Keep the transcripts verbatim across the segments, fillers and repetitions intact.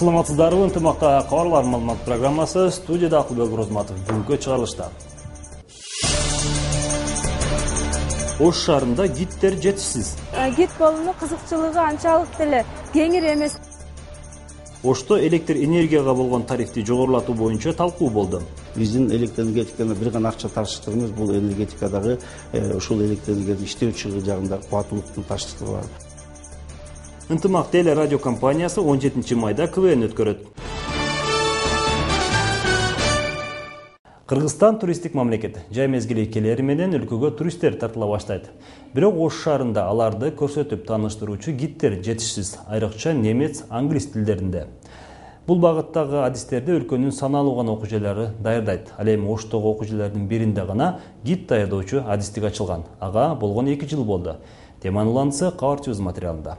Саламатсыздарбы, ынтымакта кабарлар маалымат программасы студияда Акылбек Розматов бүгүнкү чыгарылышта. Ош шаарында гидтер жетишсиз. Гид болуунун кызыкчылыгы анчалык деле кеңир эмес. Ошто электр энергияга болгон тарифти жогорулатуу боюнча талкуу болду. Биздин электр энергетиканы бир гана акча таштыктыгыбыз бул энергетикадагы ушул электр энергияны иштөөчү жагында кубаттуулуктун таштыктыгы бар. Ынтымак теле радио компаниясы он жетинчи майда КВН өткөрөт. Кыргызстан туристтик мамлекет. Жай мезгили келери менен өлкөгө туристтер тартыла баштайт. Бирок Ош шаарында аларды көрсөтүп тааныштыруучу гидтер жетишсиз, айрыкча немец, англис тилдеринде. Бул багыттагы адистерди өлкөнүн саналуу гана окуучулары даярдайт. Ал эми Оштогу окуучулардын биринде гана гид даярдоочу адистик ачылган. Ага болгон эки жыл болду. Теманын уланысы Кабарчыбыз материалында.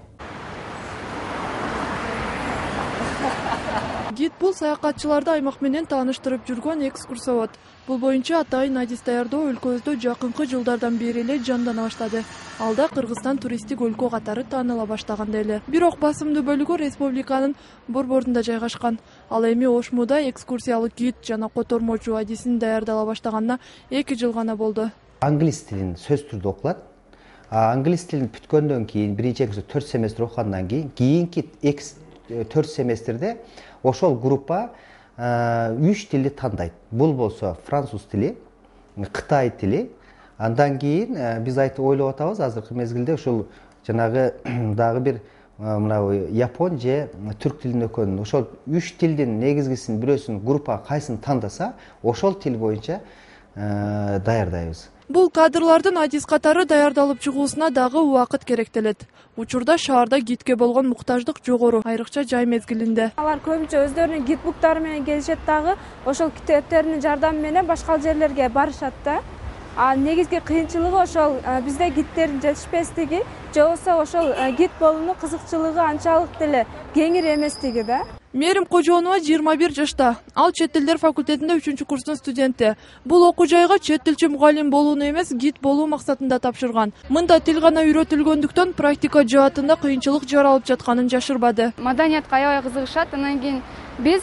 Гид бул саякатчыларды аймак менен тааныштырып жүргөн экскурсовод. Бул боюнча атайын адис даярдоо өлкөбүздө жакынкы жылдардан бери эле жандана баштады. Алда Кыргызстан туристтик өлкө катары тааныла баштаганда эле. Бирок басымдуу бөлүгү республиканын борборунда жайгашкан. Ал эми Ошмуда экскурсиялык гид жана котормочу адисин даярдала баштаганына эки жыл гана болду. Англис тилин сөз түрдө окулат. Англис тилин бүткөндөн кийин биринчи төрт семестр окугандан кийин кийинки төрт семестрде ошол группа үч тилди тандайт. Бул болсо француз тили, Кытай тили. Андан кийин биз айтып ойлоп атабыз азыркы мезгилде ушул жанагы дагы бир мына япон же түрк тилин өкөнүн. Ошол үч тилдин негизгисин бирөөсүн группа кайсын тандаса, ошол тил боюнча даярдайбыз. Бул кадрлардын адис катары даярдалып чыгуусуна дагы убакыт керектелет. Учурда шаарда гидке болгон муктаждык жогору, айрыкча жай мезгилинде. Алар көбүнчө өздөрүнүн гидбуктары менен келишет дагы, ошол китептердин жардамы менен башка жерлерге барышат да. А негизги кыйынчылыгы ошол бизде гидтердин жетишпестиги, же болбосо ошол гид болуунун кызыкчылыгы анчалык деле кеңир эместиги да. Мээрим Кожонова жыйырма бир жашта. Ал чет тилдер факультетинде үчүнчү курстун студенти. Бул окуу жайга чет тилчи мугалим болууну эмес, гид болуу максатында тапшырган. Мында тил гана үйрөтүлгөндүктөн практика жаатында кыйынчылык жаралып жатканын жашырбады. Маданиятка аябай кызыгышат. Андан кийин биз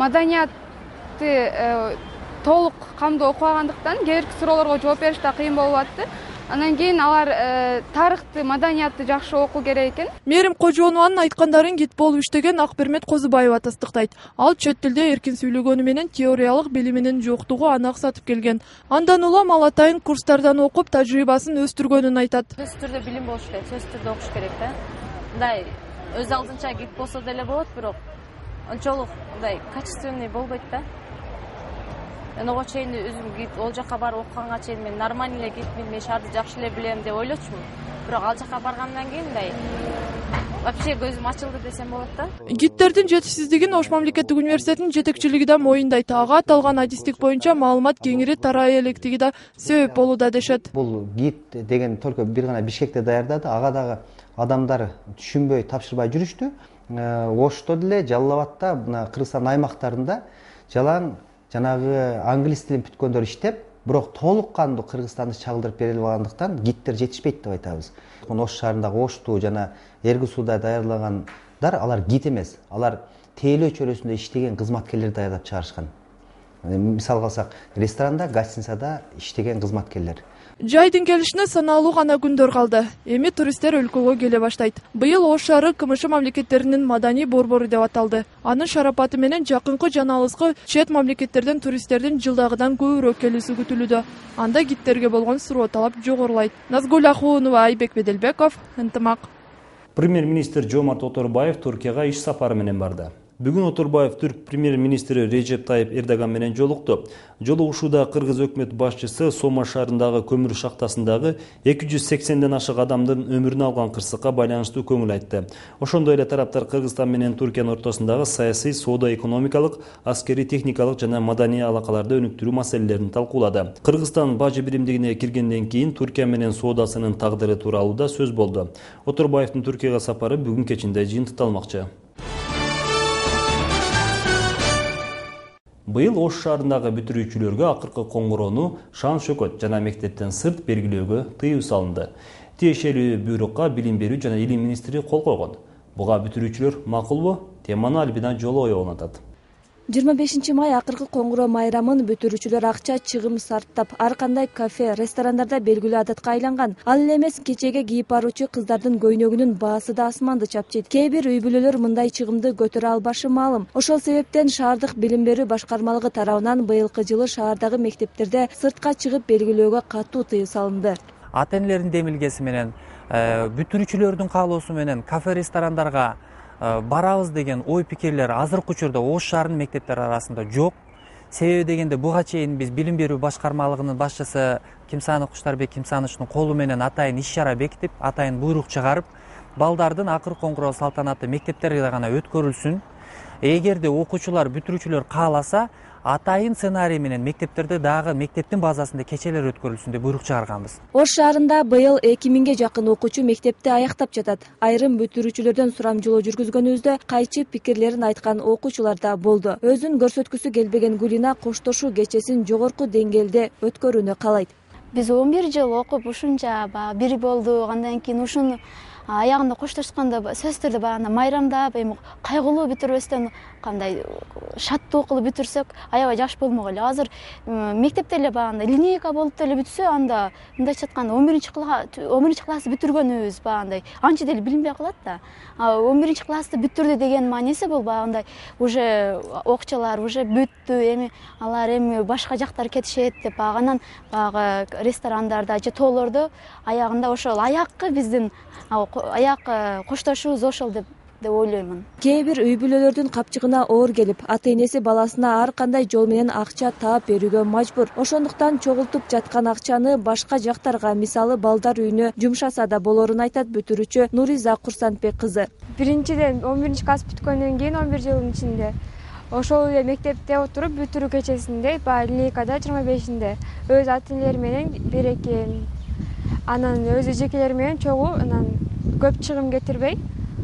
маданиятты толук камдуу окубагандыктан кээ бир суроолорго жооп бериш да кыйын болуп атты. Андан кийин алар тарыхты, маданиятты жакшы окуу керек экен. Мээрим Кожонованын айткандарын гид болуп иштеген Акбермет Козубаева тастыктайт. Ал чет тилде эркин сүйлөгөнү менен теориялык билиминин жоктугу аны аксатып келген. Андан улам ал атайын курстардан окуп, тажрыйбасын өстүргөнүн айтат. Сөз түрдө билим болуш керек, сөз түрдө окуш керек да. Мындай өз алдынча гид болсо деле болот, бирок ончолук мындай качественный болбойт да. Мен ого чейин өзүм гид ол жака барып окуганга чейин мен нормальный эле гидмин, мен шаарды жакшы эле билем деп ойлочумун. Бирок ал жака баргандан кийин мындай вообще көзүм ачылды десем болот да. Гидтердин жетишсиздигин Ош мамлекеттик университетинин жетекчилиги да моюндайт. Ага аталган адистик боюнча маалымат кеңири тарай электиги да себеп болууда дешет. Бул гид деген только бир гана Бишкекте даярдады. Ага дагы адамдар түшүнбөй, тапшырбай жүрүштү. Ошто деле Жалал Абадта, мына Кыргызстан аймактарында жалаң жанагы англис тилин бүткөндөр иштеп, бирок толук кандуу Кыргызстанды чагылдырып бере албагандыктан гидтер жетишпейт деп айтабыз. Ош шаарындагы Ошту жана Эрги сууда даярлагандар алар гид эмес. Алар тейлөө чөлөсүндө иштеген кызматкерлер даярдап чыгарышкан. Мисалга алсак, ресторанда, гостиницада иштеген кызматкерлер. Жайдын келишине саналуу гана күндөр калды. Эми туристтер өлкөгө келе баштайт. Быйыл Ош шаары КМШ мамлекеттеринин маданий борбору деп аталды. Анын шарапаты менен жакынкы жана алыскы чет мамлекеттерден туристтердин жылдагыдан көбүрөөк келүүсү күтүлүүдө. Анда гидтерге болгон суроо талап жогорулайт. Назгүл Ахунова, Айбек Беделбеков, Ынтымак. Премьер-министр Жомарт Оторбаев Туркияга иш сапары менен барды. Бүгүн Оторбаев түрк премьер-министри Режеп Тайып Эрдоган менен жолукту. Жолугушууда кыргыз өкмөт башчысы Сома шаарындагы көмүр шахтасындагы эки жүз сексенден ашык адамдын өмүрүн алган кырсыкка байланыштуу көңүл айтты. Ошондой эле тараптар Кыргызстан менен Туркиянын ортосундагы саясий, соода-экономикалык, аскери техникалык жана маданий алакаларды өнүктүрүү маселелерин талкуулады. Кыргызстан бажы биримдигине киргенден кийин Туркия менен соодасынын тагдыры тууралуу да сөз болду. Оторбаевдин Туркияга сапары бүгүн кечинде жыйынтыкталмакчы. Быйыл Ош шаарындагы бүтүрүүчүлөргө акыркы коңгуроону шан шөкөт жана мектептен сырт белгилөөгө тыюу салынды. Тиешелүү буйрукка билим берүү жана илим министри кол койгон. Буга бүтүрүүчүлөр макулбу? Теманы Альбина Жолоева онотот. жыйырма бешинчи май акыркы коңгуроо майрамын бүтүрүүчүлөр акча чыгым сарптап ар кандай кафе, ресторандарда белгилүү адатка айланган. Ал эле эмес кечеге кийип баруучу кыздардын көйнөгүнүн баасы да асманды чапчыйт. Кээ бир үй бүлөлөр мындай чыгымды көтөрө албашы маалым. Ошол себептен шаардык билим берүү башкармалыгы тарабынан быйылкы жылы шаардагы мектептерде сыртка чыгып белгилөөгө катуу тыюу салынды. Ата энелердин демилгеси менен, бүтүрүүчүлөрдүн каалоосу менен кафе, ресторандарга барабыз деген ой пикирлер азыркы учурда Ош шаарынын мектептери арасында жок. Себеби дегенде буга чейин биз билим берүү башкармалыгынын башчысы Кимсанов Куштарбек Кимсановичтин колу менен атайын иш чара бекитип, атайын буйрук чыгарып, балдардын акыр коңгуроо салтанаты мектептерде гана өткөрүлсүн. Эгерде окуучулар, бүтүрүүчүлөр кааласа, атайын сценарий менен мектептерде дагы мектептин базасында кечелер өткөрүлсүн деп буйрук чыгарганбыз. Ош шаарында быйыл эки миңге жакын окуучу мектепти аяктап жатат. Айрым бүтүрүүчүлөрдөн сурамжылоо жүргүзгөнүбүздө кайчы пикирлерин айткан окуучулар да болду. Өзүн көрсөткүсү келбеген Гулина коштошуу кечесин жогорку деңгээлде өткөрүүнү каалайт. Биз он бир жыл окуп ушунча бир болду, андан кийин ушуну аягында коштошкондо сөзсүз түрдө баягы майрамдап, эми кайгылуу бүтүрбөстөн кандай шаттуу кылып бүтүрсөк, аябай жакшы болмок эле. Азыр мектепте эле баягы линейка болуп деле бүтсө, анда мындайча айтканда он биринчи класс бүтүргөнүбүз баягы анча деле билинбей калат да. он биринчи классты бүтүрдү деген мааниси бул баягы уже окчалар уже бүттү, эми алар эми башка жактар кетишет деп анан баягы ресторандарда же тоолордо аягында ошол аяккы биздин аяк коштошуубуз ошол деп деп ойлоймун. Кээ бир үй бүлөлөрдүн капчыгына оор келип, ата энеси баласына ар кандай жол менен акча таап берүүгө мажбур. Ошондуктан чогултуп жаткан акчаны башка жактарга, мисалы балдар үйүнө жумшаса да болорун айтат бүтүрүүчү Нуриза Курсанбек кызы. Биринчиден он биринчи класс бүткөндөн кийин он бир жылдын ичинде ошол эле мектепте отуруп бүтүрүү кечесинде баягы линейкада жыйырма бешинде өз ата энелери менен берекен, анан өзү жекелери менен чогуу, анан көп чыгым кетирбей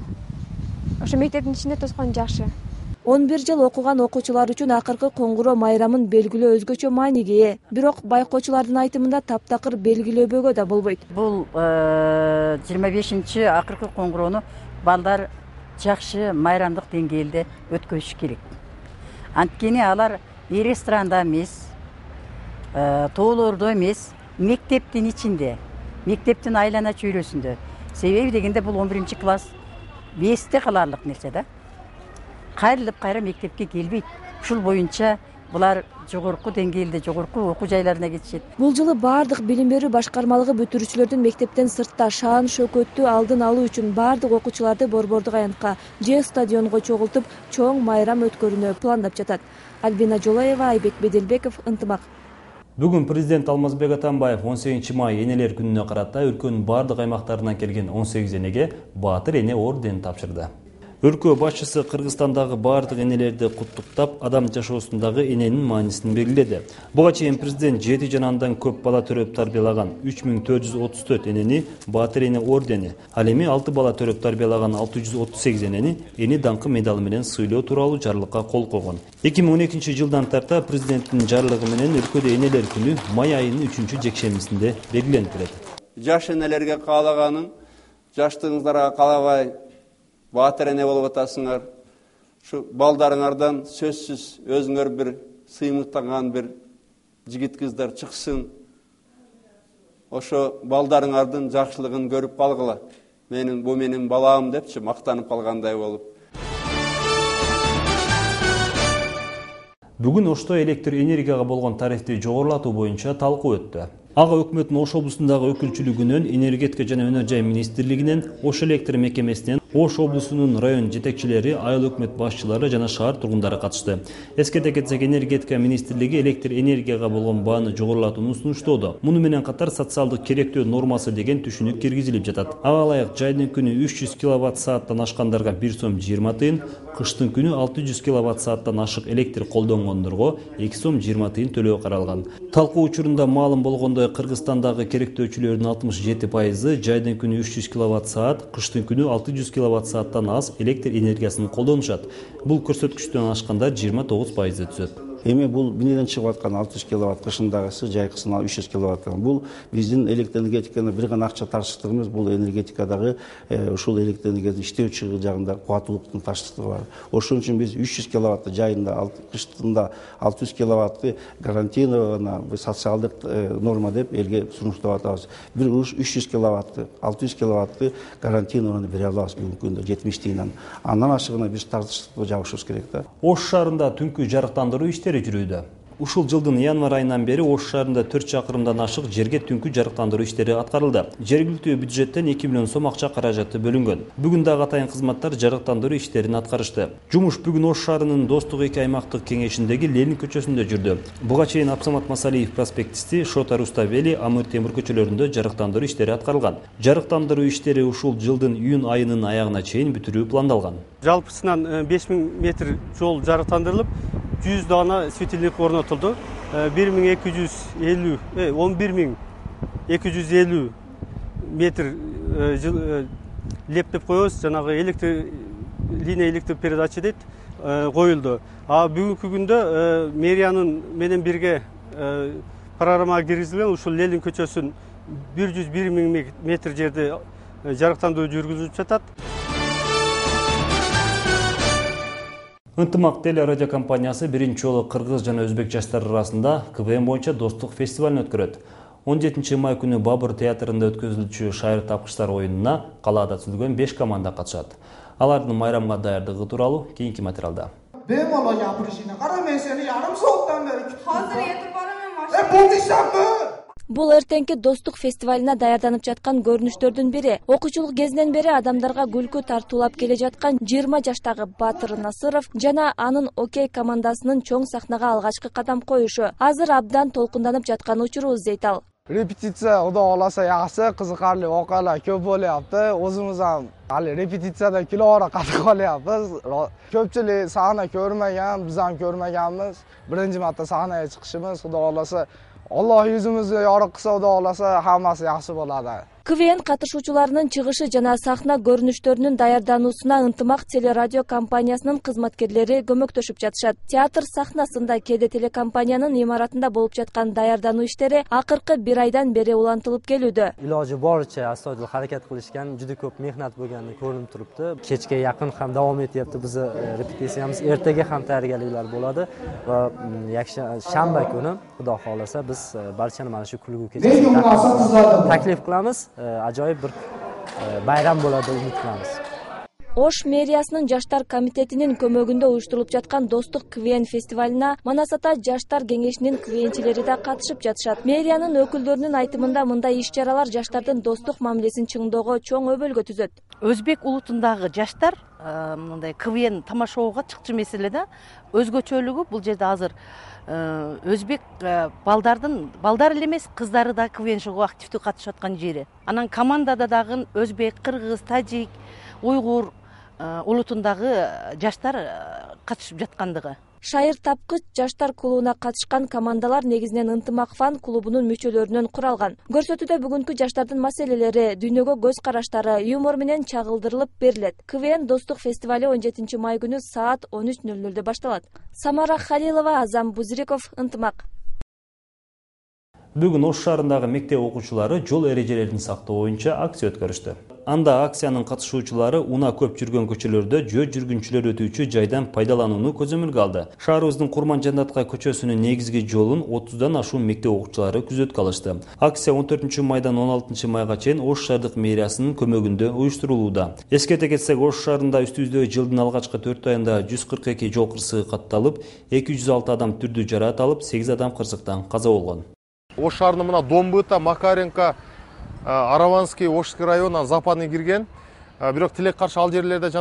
ошо мектептин ичинде тоскон жакшы. он бир жыл окуган окуучулар үчүн акыркы коңгуроо майрамын белгилөө өзгөчө мааниге ээ. Бирок байкоочулардын айтымында таптакыр белгилөбөгө да болбойт. Бул жыйырма бешинчи акыркы коңгуроону балдар жакшы майрамдык деңгээлде өткөрүш керек. Анткени алар ресторанда эмес, тоолордо эмес, мектептин ичинде, мектептин айлана чөйрөсүндө. Себеби дегенде бул он биринчи класс бесте каларлык нерсе да. Кайрылып кайра мектепке келбейт. Ушул боюнча булар жогорку деңгээлде, жогорку окуу жайларына кетишет. Бул жылы баардык билим берүү башкармалыгы бүтүрүүчүлөрдүн мектептен сыртта шаан шөкөттү алдын алуу үчүн баардык окуучуларды Борбордук аянтка же стадионго чогултуп чоң майрам өткөрүүнү пландап жатат. Альбина Жолоева, Айбек Беделбеков, Ынтымак. Бүгүн президент Алмазбек Атамбаев он сегизинчи май энелер күнүнө карата өлкөнүн бардык аймактарынан келген он сегиз энеге Баатыр эне орденин тапшырды. Өлкө башчысы Кыргызстандагы бардык энелерди куттуктап, адам жашоосундагы эненин маанисин белгиледи. Буга чейин президент жети жана андан көп бала төрөп тарбиялаган үч миң төрт жүз отуз төрт энени Баатыр эне ордени, ал эми алты бала төрөп тарбиялаган алты жүз отуз сегиз энени эне даңкы медалы менен сыйлоо тууралуу жарлыкка кол койгон. эки миң он экинчи жылдан тарта президенттин жарлыгы менен өлкөдө энелер күнү май айынын үчүнчү жекшембисинде белгиленип келет. Жаш энелерге каалаганым, жаштыгыңыздарга каалабай Баатыр эне болуп атасыңар. Şu baldarыңардан сөзсүз өзүңөр бир сыймыктанган бир жигит кыздар чыксын. Ошо балдарыңардын жакшылыгын көрүп калгыла. Менин бу менин балам депчи мактанып калгандай болуп. Бүгүн Ошто электр энергияга болгон тарифти жогорулатуу боюнча талкуу өттү. Ага өкмөттүн Ош облусундагы өкүлчүлүгүнөн, энергетика жана өнөр жай министрлигинен, Ош электр мекемесинен, Ош облусунун район жетекчилери, айыл өкмөт башчылары жана шаар тургундары катышты. Эскерте кетсек, энергетика министрлиги электр энергияга болгон бааны жогорулатууну сунуштоодо. Муну менен катар социалдык керектөө нормасы деген түшүнүк киргизилип жатат. Ага ылайык жайдын күнү үч жүз киловатт сааттан ашкандарга бир сом жыйырма тыйын, кыштын күнү алты жүз киловатт сааттан ашык электр колдонгондорго эки сом жыйырма тыйын төлөө каралган. Талкуу учурунда маалым болгондой Кыргызстандагы керектөөчүлөрдүн алтымыш жети пайызы жайдын күнү үч жүз киловатт саат, кыштын күнү алты жүз киловатт сааттан аз электр энергиясын колдонушат. Бул көрсөткүчтөн ашкандар жыйырма тогуз пайызды түзөт. Эми бул бинеден чыгып аткан алты жүз киловатт, кышындагысы жайкысын үч жүз киловатт. Бул биздин электр энергетиканы бир гана акча тартыштыгыбыз, бул энергетикадагы ушул электр энергиясын иштөөчү жагында кубаттуулуктун таштыктыгы бар. Ошон үчүн биз үч жүз киловатты жайында, кыштында алты жүз киловатты гарантировано социалдык норма деп элге сунуштап атабыз. Бир үч жүз киловатты, алты жүз киловатты гарантировано бере алабыз бүгүнкү күндө жетимиш тыйындан. Андан ашыгына биз тартыштыкты жабышыбыз керек да. Ош шаарында түнкү жарыктандыруу иштери жүрүүдө. Ушул жылдын январь айынан бери Ош шаарында төрт чакырымдан ашык жерге түнкү жарыктандыруу иштери аткарылды. Жергиликтүү бюджеттен эки миллион сом акча каражаты бөлүнгөн. Бүгүн дагы атайын кызматтар жарыктандыруу иштерин аткарышты. Жумуш бүгүн Ош шаарынын Достук эки аймактык кеңешиндеги Ленин көчөсүндө жүрдү. Буга чейин Абсамат Масалиев проспектисти, Шота Руставели, Амыр Темир көчөлөрүндө жарыктандыруу иштери аткарылган. Жарыктандыруу иштери ушул жылдын июнь айынын аягына чейин бүтүрүү пландалган. Жалпысынан беш миң метр жол жарыктандырылып, жүз дана светильник орнотулду. бир миң эки жүз элүү, он бир миң эки жүз элүү метр лептеп коебуз, жанагы электр линия электр передача дейт, коюлду. А бүгүнкү күндө мэриянын менен бирге программага киргизилген ушул Ленин көчөсүн бир жүз бир миң метр жерде жарыктандыруу жүргүзүлүп жатат. Ынтымак телерадио компаниясы биринчи жолу кыргыз жана өзбек жаштары арасында КВН боюнча достук фестивалын өткөрөт. он жетинчи май күнү Бабыр театрында өткөзүлүүчү шайыр тапкычтар оюнуна калаада түзүлгөн беш команда катышат. Алардын майрамга даярдыгы тууралуу кийинки материалда. Bemola yapırışına. Kara ben seni yarım soğuktan beri kütüp. Hazır yetip barım maşın. E bu dişen mi? Бул эртеңки достук фестивалына даярданып жаткан көрүнүштөрдүн бири. Окуучулук кезинен бери адамдарга күлкү тартуулап келе жаткан жыйырма жаштагы Батыр Насыров жана анын Окей командасынын чоң сахнага алгачкы кадам коюшу. Азыр абдан толкунданып жаткан учурубуз дейт ал. Repetitsiya Xudo xolasa yaxshi, qiziqarli voqealar ko'p bo'lyapti. O'zimiz ham hali repetitsiyadan kilora qatib qolyapmiz. Ko'pchilik sahna ko'rmagan, biz ham ko'rmaganmiz. Birinchi marta sahnaga chiqishimiz, Xudo xolasa Alloh yuzimizni yorug' qilsa, Xudo xolasa hammasi yaxshi bo'ladi. КВН катышуучуларынын чыгышы жана сахна көрүнүштөрүнүн даярдануусуна Ынтымак телерадио компаниясынын кызматкерлери көмөктөшүп жатышат. Театр сахнасында Кеде телекомпаниянын имаратында болуп жаткан даярдануу иштери акыркы бир айдан бери улантылып келүүдө. Iloji boricha astoydil harakat qilishgan, juda ko'p mehnat bo'lgani ko'rinib turibdi. Kechga yaqin ham davom etyapti. Bizni repetitsiyamiz ertaga ham tayyorgarliklar bo'ladi va shanba kuni Xudo xolasa biz barchani mana shu kulgu kechasiga taklif qilamiz. Ajoyib bir bayram bo'ladi umid qilamiz. Ош мэриясынын жаштар комитетинин көмөгүндө уюштурулуп жаткан достук КВН фестивалына Манас ата жаштар кеңешинин КВНчилери да катышып жатышат. Мэриянын өкүлдөрүнүн айтымында мындай иш-чаралар жаштардын достук мамилесин чыңдоого чоң өбөлгө түзөт. Өзбек улутундагы жаштар мындай КВН тамашалоого чыкчу маселеде өзгөчөлүгү бул жерде азыр өзбек балдардын балдар эле эмес кыздары да КВН шоуга активдүү катышып аткан жери. Анан командада дагы өзбек, кыргыз, тажик, уйгур улутундагы жаштар катышып жаткандыгы. Шайыр тапкыч жаштар клубуна катышкан командалар негизинен Ынтымак фан клубунун мүчөлөрүнөн куралган. Көрсөтүүдө бүгүнкү жаштардын маселелери, дүйнөгө көз караштары, юмор менен чагылдырылып берилет. КВН достук фестивали он жетинчи май күнү саат он үч нөл нөлдө башталат. Самара Халилова, Азам Бузриков, Ынтымак. Бүгүн Ош шаарындагы мектеп окуучулары жол эрежелерин сактоо боюнча акция өткөрүштү. Анда акциянын катышуучулары унаа көп жүргөн көчөлөрдө жөө жүргүнчүлөр өтүүчү жайдан пайдаланууну көзөмөлгө алды. Шаарыбыздын Курман Жандаткай көчөсүнүн негизги жолун отуздан ашуун мектеп окуучулары күзөткө алышты. Акция он төртүнчү майдан он алтынчы майга чейин Ош шаардык мэриясынын көмөгүндө уюштурулууда. Эскерте кетсек, Ош шаарында үстүбүздө жылдын алгачкы төрт айында жүз кырк эки жол кырсыгы катталып, эки жүз алты адам түрдүү жараат алып, сегиз адам кырсыктан каза болгон. Ош шаарынын мына Домбыта, Макаренко, Араванский, Ошский районунан западный кирген. Бирок тилек каршы ал жерлерде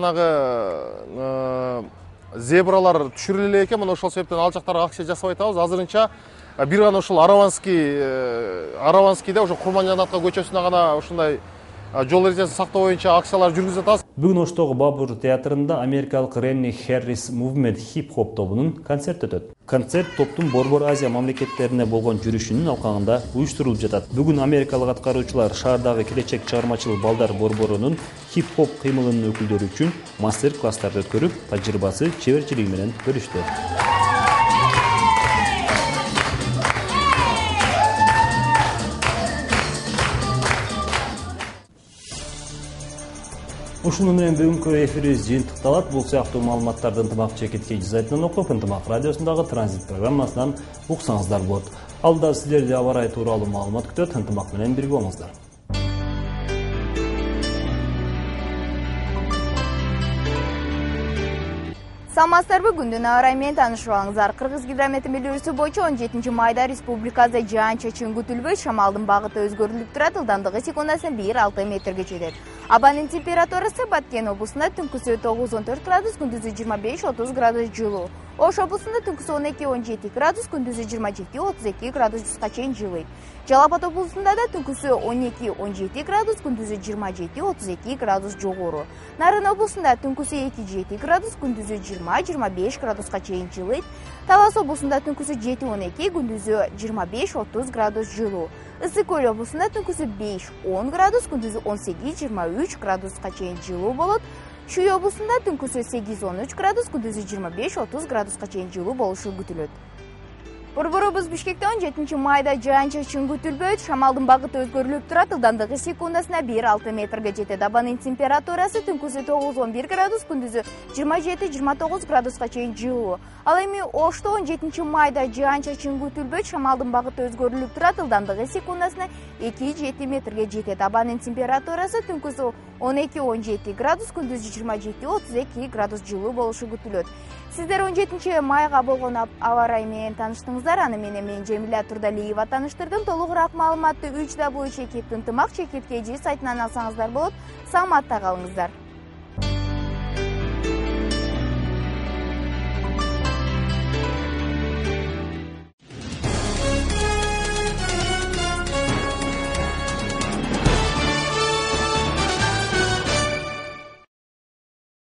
жанагы зебралар түшүрүлө экен. Мына ошол себептен ал жактарга акция жасап атабыз. Азырынча бир гана ошол Араванский, Араванскийде ошо Курман Жандаткай көчөсүнө гана ушундай жол эрежесин сактоо боюнча акциялар жүргүзүп атабыз. Бүгүн Оштогу Бабыр театрында америкалык Ренни Харрис Movement хип-хоп тобунун концерти өтөт. Концерт топтун Борбор Азия мамлекеттерине болгон жүрүшүнүн алкагында уюштурулуп жатат. Бүгүн америкалык аткаруучулар шаардагы келечек чыгармачыл балдар борборунун хип-хоп кыймылынын өкүлдөрү үчүн мастер-класстарды өткөрүп, тажрыйбасы, чеберчилиги менен бөлүштү. Ушуну менен бүгүнкү эфирибиз жыйынтыкталат. Бул сыяктуу маалыматтарды Ынтымак Чекиткей сайтынан окуп, Ынтымак радиосундагы транзит программасынан уксаңыздар болот. Алда силерди аба ырайы тууралуу маалымат күтөт. Ынтымак менен бирге болуңуздар. Саламатсыздарбы, күндүн аба ырайы менен таанышып алыңыздар. Кыргыз гидрометео билдирүүсү боюнча он жетинчи майда республикада жаан-чачын күтүлбөйт, шамалдын багыты өзгөрүлүп турат, ылдамдыгы секундасына бир алты метрге жетет. Абанын температурасы Баткен облусунда түнкүсү тогуз он төрт градус, күндүзү жыйырма беш отуз градус жылуу. Ош облусунда түнкүсү он эки он жети градус, күндүзү жыйырма жети отуз эки градуска чейин жылыйт. Жалал Абад облусунда да түнкүсү он эки он жети градус, күндүзү жыйырма жети отуз эки градус жогору. Нарын облусунда түнкүсү эки жети градус, күндүзү жыйырма жыйырма беш градуска чейин жылыйт. Талас облусунда түнкүсү жети он эки, күндүзү жыйырма беш отуз градус жылуу. Ысык Көл облусунда түнкүсү беш он градус, күндүзү он сегиз жыйырма үч градуска чейин жылуу болот. Шүй облусунда түнкүсү сегиз он үч градус, күндүзү жыйырма беш отуз градуска чейин жылуу болушу күтүлөт. Борборубуз Бишкекте он жетинчи майда жаан-чачын күтүлбөйт, шамалдын багыты өзгөрүлүп турат, ылдамдыгы секундасына бир алты метрге жетет. Абанын температурасы түнкүсү тогуз он бир градус, күндүзү жыйырма жети жыйырма тогуз градуска чейин жылуу. Ал эми Ошто он жетинчи майда жаан-чачын күтүлбөйт, шамалдын багыты өзгөрүлүп турат, ылдамдыгы секундасына эки жети метрге жетет. Абанын температурасы түнкүсү он эки он жети градус, күндүзү жыйырма жети отуз эки градус жылуу болушу күтүлөт. Сиздер он жетинчи майга болгон аба ырайы менен тааныштыңыздар. Аны менен мен Жемила Турдалиева тааныштырдым. Толугураак маалыматты үч дабл ю чекит Ынтымак Чекиткей сайтынан алсаңыздар болот. Саламатта калыңыздар.